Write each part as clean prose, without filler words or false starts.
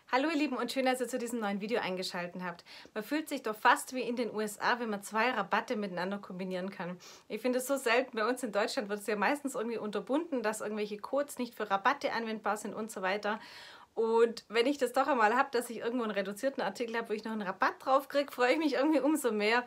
Hallo ihr Lieben und schön, dass ihr zu diesem neuen Video eingeschaltet habt. Man fühlt sich doch fast wie in den USA, wenn man zwei Rabatte miteinander kombinieren kann. Ich finde es so selten, bei uns in Deutschland wird es ja meistens irgendwie unterbunden, dass irgendwelche Codes nicht für Rabatte anwendbar sind und so weiter. Und wenn ich das doch einmal habe, dass ich irgendwo einen reduzierten Artikel habe, wo ich noch einen Rabatt drauf kriege, freue ich mich irgendwie umso mehr.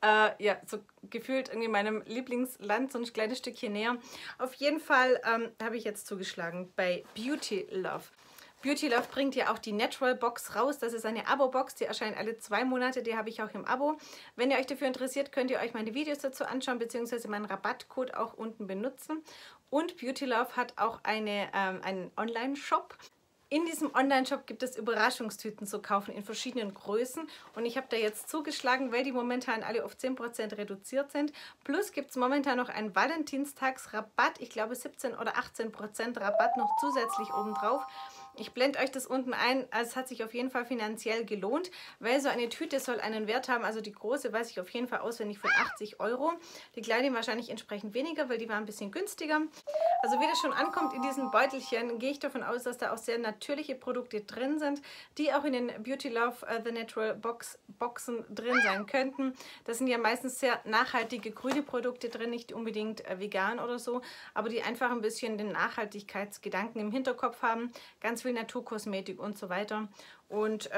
Ja, so gefühlt irgendwie meinem Lieblingsland so ein kleines Stückchen näher. Auf jeden Fall habe ich jetzt zugeschlagen bei Beauty Love. Beauty Love bringt ja auch die Natural Box raus. Das ist eine Abo-Box, die erscheint alle 2 Monate. Die habe ich auch im Abo. Wenn ihr euch dafür interessiert, könnt ihr euch meine Videos dazu anschauen, beziehungsweise meinen Rabattcode auch unten benutzen. Und Beauty Love hat auch einen Online-Shop. In diesem Online-Shop gibt es Überraschungstüten zu kaufen in verschiedenen Größen und ich habe da jetzt zugeschlagen, weil die momentan alle auf 10% reduziert sind. Plus gibt es momentan noch einen Valentinstagsrabatt, ich glaube 17 oder 18% Rabatt noch zusätzlich obendrauf. Ich blende euch das unten ein, es hat sich auf jeden Fall finanziell gelohnt, weil so eine Tüte soll einen Wert haben, also die große weiß ich auf jeden Fall auswendig von 80 Euro. Die kleine wahrscheinlich entsprechend weniger, weil die war ein bisschen günstiger. Also wie das schon ankommt in diesen Beutelchen, gehe ich davon aus, dass da auch sehr natürliche Produkte drin sind, die auch in den Beauty Love The Natural Boxen drin sein könnten. Das sind ja meistens sehr nachhaltige grüne Produkte drin, nicht unbedingt vegan oder so, aber die einfach ein bisschen den Nachhaltigkeitsgedanken im Hinterkopf haben. Ganz viel Naturkosmetik und so weiter. Und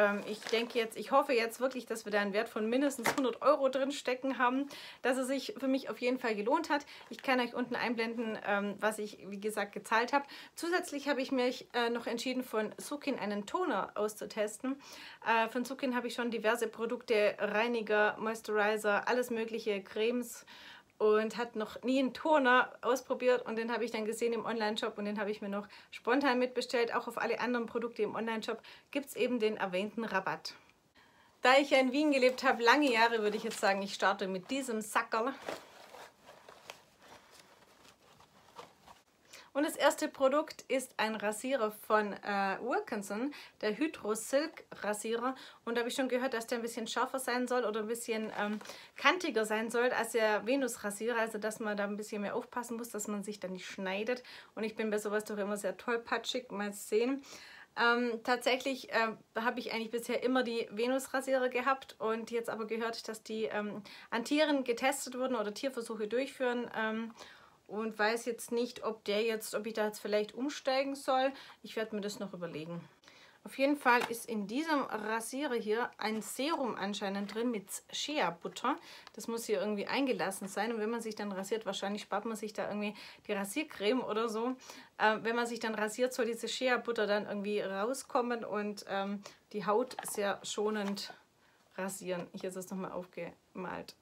ich hoffe jetzt wirklich, dass wir da einen Wert von mindestens 100 Euro drin stecken haben, dass es sich für mich auf jeden Fall gelohnt hat. Ich kann euch unten einblenden, was ich, wie gesagt, gezahlt habe. Zusätzlich habe ich mich noch entschieden, von Sukin einen Toner auszutesten. Von Sukin habe ich schon diverse Produkte, Reiniger, Moisturizer, alles mögliche, Cremes, und hat noch nie einen Toner ausprobiert und den habe ich dann gesehen im Online-Shop und den habe ich mir noch spontan mitbestellt. Auch auf alle anderen Produkte im Online-Shop gibt es eben den erwähnten Rabatt. Da ich ja in Wien gelebt habe, lange Jahre, würde ich jetzt sagen, ich starte mit diesem Sackerl. Und das erste Produkt ist ein Rasierer von Wilkinson, der Hydro Silk Rasierer. Und da habe ich schon gehört, dass der ein bisschen scharfer sein soll oder ein bisschen kantiger sein soll als der Venus Rasierer. Also dass man da ein bisschen mehr aufpassen muss, dass man sich da nicht schneidet. Und ich bin bei sowas doch immer sehr tollpatschig. Mal sehen. Tatsächlich habe ich eigentlich bisher immer die Venus Rasierer gehabt und jetzt aber gehört, dass die an Tieren getestet wurden oder Tierversuche durchführen. Und weiß jetzt nicht, ob ich da jetzt vielleicht umsteigen soll. Ich werde mir das noch überlegen. Auf jeden Fall ist in diesem Rasierer hier ein Serum anscheinend drin mit Shea-Butter. Das muss hier irgendwie eingelassen sein. Und wenn man sich dann rasiert, wahrscheinlich spart man sich da irgendwie die Rasiercreme oder so. Wenn man sich dann rasiert, soll diese Shea-Butter dann irgendwie rauskommen und die Haut sehr schonend rasieren. Hier ist es nochmal aufgemalt.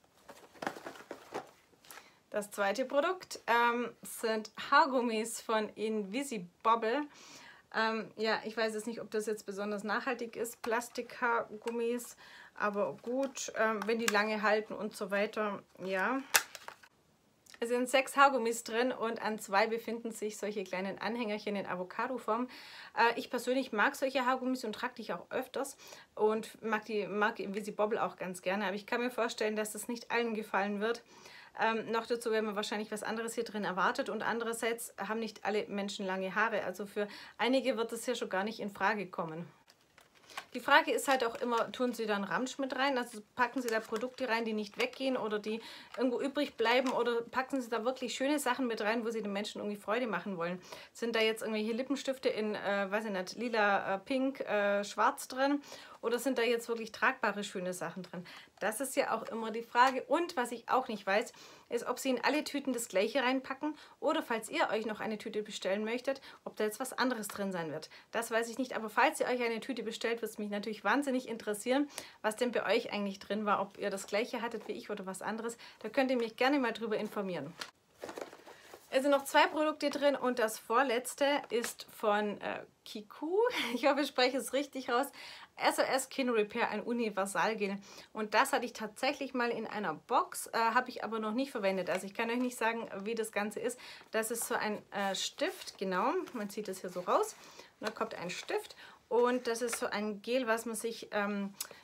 Das zweite Produkt sind Haargummis von Invisibobble. Ja, ich weiß jetzt nicht, ob das jetzt besonders nachhaltig ist, Plastikhaargummis, aber gut, wenn die lange halten und so weiter, ja. Es sind 6 Haargummis drin und an 2 befinden sich solche kleinen Anhängerchen in Avocado-Form. Ich persönlich mag solche Haargummis und trage die auch öfters und mag die Marke Invisibobble auch ganz gerne, aber ich kann mir vorstellen, dass das nicht allen gefallen wird. Noch dazu werden wir wahrscheinlich was anderes hier drin erwartet und andererseits haben nicht alle Menschen lange Haare, also für einige wird das hier schon gar nicht in Frage kommen. Die Frage ist halt auch immer, tun Sie da einen Ramsch mit rein, also packen Sie da Produkte rein, die nicht weggehen oder die irgendwo übrig bleiben oder packen Sie da wirklich schöne Sachen mit rein, wo Sie den Menschen irgendwie Freude machen wollen. Sind da jetzt irgendwelche Lippenstifte in, weiß ich nicht, lila, pink, schwarz drin oder sind da jetzt wirklich tragbare, schöne Sachen drin? Das ist ja auch immer die Frage. Und was ich auch nicht weiß, ist, ob Sie in alle Tüten das gleiche reinpacken oder falls ihr euch noch eine Tüte bestellen möchtet, ob da jetzt was anderes drin sein wird. Das weiß ich nicht, aber falls ihr euch eine Tüte bestellt, wird es mich natürlich wahnsinnig interessieren, was denn bei euch eigentlich drin war, ob ihr das gleiche hattet wie ich oder was anderes. Da könnt ihr mich gerne mal drüber informieren. Es sind noch 2 Produkte drin und das vorletzte ist von Kiku. Ich hoffe, ich spreche es richtig raus. SOS Skin Repair, ein Universalgel. Und das hatte ich tatsächlich mal in einer Box, habe ich aber noch nicht verwendet. Also ich kann euch nicht sagen, wie das Ganze ist. Das ist so ein Stift, genau. Man zieht das hier so raus. Und da kommt ein Stift. Und das ist so ein Gel, was man sich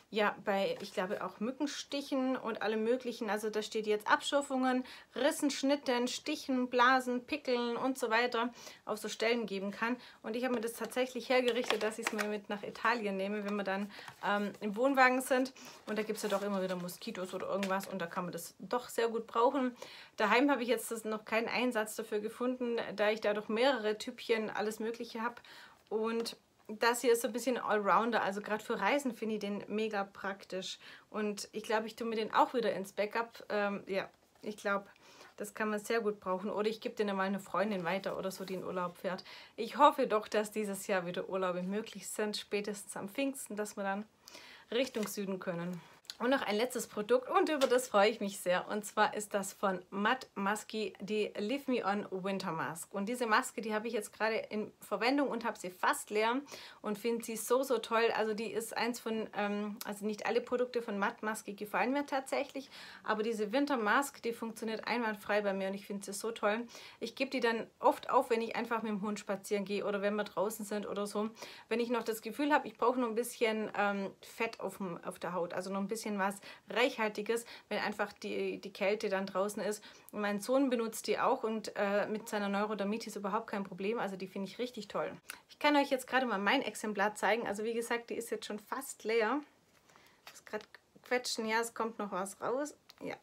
ja, bei, ich glaube, auch Mückenstichen und alle möglichen. Also da steht jetzt Abschürfungen, Rissen, Schnitten, Stichen, Blasen, Pickeln und so weiter auf so Stellen geben kann. Und ich habe mir das tatsächlich hergerichtet, dass ich es mir mit nach Italien nehme, wenn wir dann im Wohnwagen sind. Und da gibt es ja doch immer wieder Moskitos oder irgendwas und da kann man das doch sehr gut brauchen. Daheim habe ich jetzt noch keinen Einsatz dafür gefunden, da ich da doch mehrere Typchen alles Mögliche habe. Und das hier ist so ein bisschen Allrounder, also gerade für Reisen finde ich den mega praktisch. Und ich glaube, ich tue mir den auch wieder ins Backup. Ja, ich glaube, das kann man sehr gut brauchen. Oder ich gebe den mal eine Freundin weiter oder so, die in Urlaub fährt. Ich hoffe doch, dass dieses Jahr wieder Urlaube möglich sind, spätestens am Pfingsten, dass wir dann Richtung Süden können. Und noch ein letztes Produkt und über das freue ich mich sehr. Und zwar ist das von Matte Musky die Leave Me On Winter Mask. Und diese Maske, die habe ich jetzt gerade in Verwendung und habe sie fast leer und finde sie so, so toll. Also die ist eins von, also nicht alle Produkte von Matte Musky gefallen mir tatsächlich, aber diese Winter Mask, die funktioniert einwandfrei bei mir und ich finde sie so toll. Ich gebe die dann oft auf, wenn ich einfach mit dem Hund spazieren gehe oder wenn wir draußen sind oder so. Wenn ich noch das Gefühl habe, ich brauche noch ein bisschen Fett auf der Haut, also noch ein bisschen was Reichhaltiges, wenn einfach die Kälte dann draußen ist. Und mein Sohn benutzt die auch und mit seiner Neurodermitis überhaupt kein Problem. Also die finde ich richtig toll. Ich kann euch jetzt gerade mal mein Exemplar zeigen. Also wie gesagt, die ist jetzt schon fast leer. Ich muss gerade quetschen. Ja, es kommt noch was raus. Ja.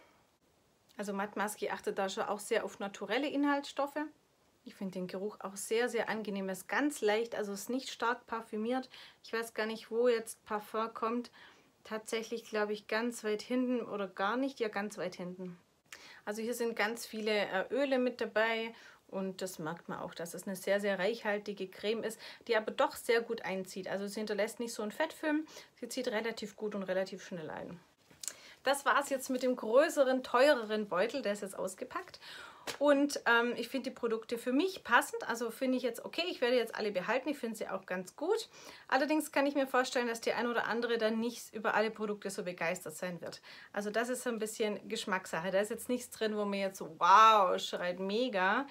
Also Matte Musky achtet da schon auch sehr auf naturelle Inhaltsstoffe. Ich finde den Geruch auch sehr, sehr angenehm. Er ist ganz leicht, also ist nicht stark parfümiert. Ich weiß gar nicht, wo jetzt Parfum kommt. Tatsächlich, glaube ich, ganz weit hinten oder gar nicht. Ja, ganz weit hinten. Also hier sind ganz viele Öle mit dabei und das merkt man auch, dass es eine sehr, sehr reichhaltige Creme ist, die aber doch sehr gut einzieht. Also sie hinterlässt nicht so einen Fettfilm. Sie zieht relativ gut und relativ schnell ein. Das war es jetzt mit dem größeren, teureren Beutel. Der ist jetzt ausgepackt. Und ich finde die Produkte für mich passend, also finde ich jetzt okay, ich werde jetzt alle behalten, ich finde sie auch ganz gut. Allerdings kann ich mir vorstellen, dass die ein oder andere dann nicht über alle Produkte so begeistert sein wird. Also das ist so ein bisschen Geschmackssache, da ist jetzt nichts drin, wo mir jetzt so wow schreit, mega.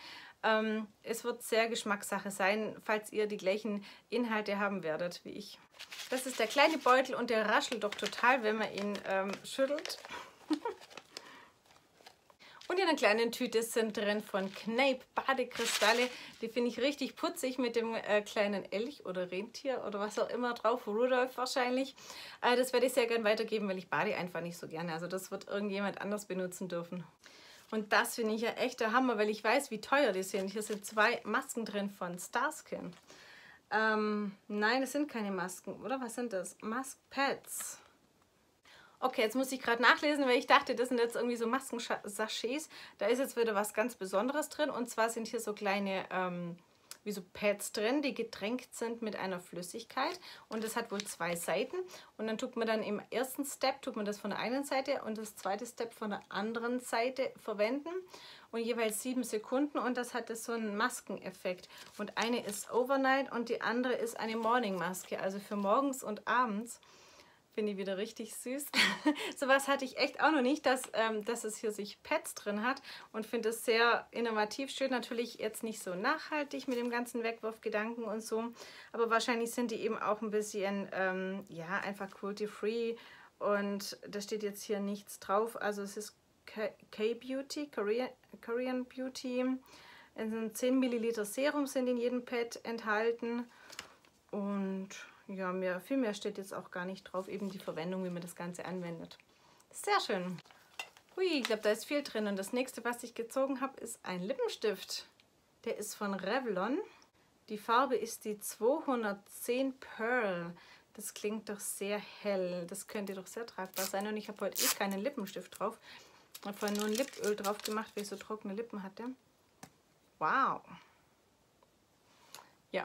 Es wird sehr Geschmackssache sein, falls ihr die gleichen Inhalte haben werdet wie ich. Das ist der kleine Beutel und der raschelt doch total, wenn man ihn schüttelt. Und in einer kleinen Tüte sind drin von Kneip Badekristalle. Die finde ich richtig putzig mit dem kleinen Elch oder Rentier oder was auch immer drauf. Rudolf wahrscheinlich. Das werde ich sehr gern weitergeben, weil ich bade einfach nicht so gerne. Also das wird irgendjemand anders benutzen dürfen. Und das finde ich ja echt der Hammer, weil ich weiß, wie teuer die sind. Hier sind 2 Masken drin von Starskin. Nein, es sind keine Masken, oder? Was sind das? Mask Pads. Okay, jetzt muss ich gerade nachlesen, weil ich dachte, das sind jetzt irgendwie so Maskensachets. Da ist jetzt wieder was ganz Besonderes drin. Und zwar sind hier so kleine, wie so Pads drin, die getränkt sind mit einer Flüssigkeit. Und das hat wohl 2 Seiten. Und dann tut man dann im ersten Step, tut man das von der einen Seite und das zweite Step von der anderen Seite verwenden. Und jeweils 7 Sekunden. Und das hat so einen Maskeneffekt. Und eine ist Overnight und die andere ist eine Morning Maske, also für morgens und abends. Finde ich wieder richtig süß. Sowas hatte ich echt auch noch nicht, dass es hier sich Pads drin hat und finde es sehr innovativ. Schön, natürlich jetzt nicht so nachhaltig mit dem ganzen Wegwurfgedanken und so, aber wahrscheinlich sind die eben auch ein bisschen, ja, einfach cruelty-free und da steht jetzt hier nichts drauf. Also es ist K-Beauty, Korean Beauty. In 10 Milliliter Serum sind in jedem Pad enthalten und ja, viel mehr steht jetzt auch gar nicht drauf, eben die Verwendung, wie man das Ganze anwendet. Sehr schön. Hui, ich glaube, da ist viel drin. Und das nächste, was ich gezogen habe, ist ein Lippenstift. Der ist von Revlon. Die Farbe ist die 210 Pearl. Das klingt doch sehr hell. Das könnte doch sehr tragbar sein. Und ich habe heute keinen Lippenstift drauf. Ich habe vorhin nur ein Lipöl drauf gemacht, weil ich so trockene Lippen hatte. Wow. Ja.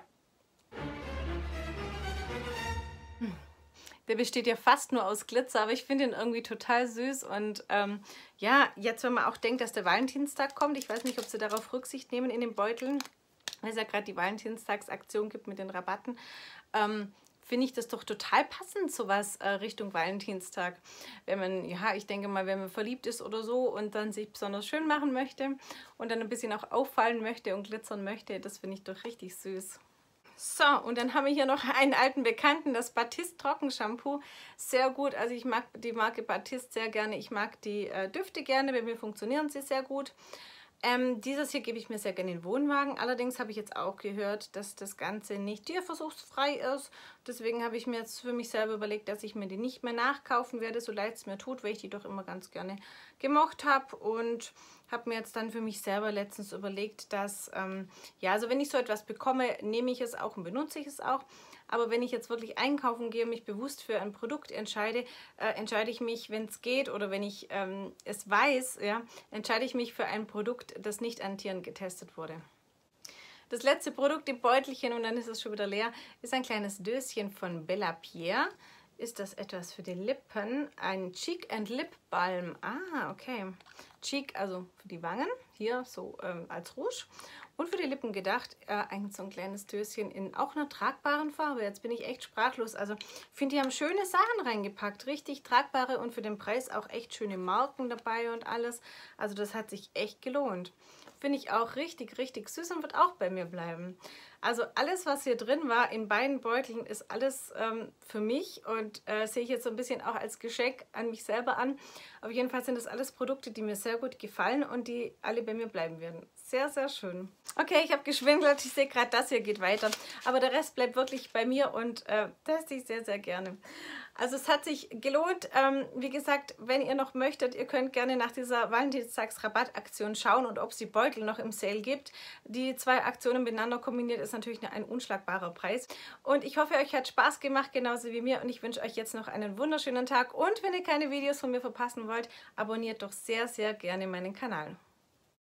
Der besteht ja fast nur aus Glitzer, aber ich finde ihn irgendwie total süß. Und ja, jetzt wenn man auch denkt, dass der Valentinstag kommt, ich weiß nicht, ob sie darauf Rücksicht nehmen in den Beuteln, weil es ja gerade die Valentinstagsaktion gibt mit den Rabatten, finde ich das doch total passend, sowas Richtung Valentinstag. Wenn man, ja, ich denke mal, wenn man verliebt ist oder so und dann sich besonders schön machen möchte und dann ein bisschen auch auffallen möchte und glitzern möchte, das finde ich doch richtig süß. So, und dann haben wir hier noch einen alten Bekannten, das Batiste Trockenshampoo. Sehr gut, also ich mag die Marke Batiste sehr gerne. Ich mag die Düfte gerne, bei mir funktionieren sie sehr gut. Dieses hier gebe ich mir sehr gerne in den Wohnwagen. Allerdings habe ich jetzt auch gehört, dass das Ganze nicht tierversuchsfrei ist. Deswegen habe ich mir jetzt für mich selber überlegt, dass ich mir die nicht mehr nachkaufen werde, so leid es mir tut, weil ich die doch immer ganz gerne gemocht habe. Und habe mir jetzt dann für mich selber letztens überlegt, dass, ja, also wenn ich so etwas bekomme, nehme ich es auch und benutze ich es auch. Aber wenn ich jetzt wirklich einkaufen gehe und mich bewusst für ein Produkt entscheide, entscheide ich mich, wenn es geht oder wenn ich es weiß, ja, entscheide ich mich für ein Produkt, das nicht an Tieren getestet wurde. Das letzte Produkt im Beutelchen, und dann ist es schon wieder leer, ist ein kleines Döschen von Bella Pierre. Ist das etwas für die Lippen? Ein Cheek and Lip Balm. Ah, okay. Cheek, also für die Wangen, hier so als Rouge. Und für die Lippen gedacht, so ein kleines Döschen in auch einer tragbaren Farbe. Jetzt bin ich echt sprachlos. Also ich finde, die haben schöne Sachen reingepackt. Richtig tragbare und für den Preis auch echt schöne Marken dabei und alles. Also das hat sich echt gelohnt. Finde ich auch richtig, richtig süß und wird auch bei mir bleiben. Also alles, was hier drin war, in beiden Beuteln, ist alles für mich und sehe ich jetzt so ein bisschen auch als Geschenk an mich selber an. Auf jeden Fall sind das alles Produkte, die mir sehr gut gefallen und die alle bei mir bleiben werden. Sehr, sehr schön. Okay, ich habe geschwindelt. Ich sehe gerade, das hier geht weiter. Aber der Rest bleibt wirklich bei mir und teste ich sehr, sehr gerne. Also es hat sich gelohnt. Wie gesagt, wenn ihr noch möchtet, ihr könnt gerne nach dieser Valentinstags-Rabattaktion schauen und ob es die Beutel noch im Sale gibt. Die zwei Aktionen miteinander kombiniert ist natürlich ein unschlagbarer Preis. Und ich hoffe, euch hat Spaß gemacht, genauso wie mir. Und ich wünsche euch jetzt noch einen wunderschönen Tag. Und wenn ihr keine Videos von mir verpassen wollt, abonniert doch sehr, sehr gerne meinen Kanal.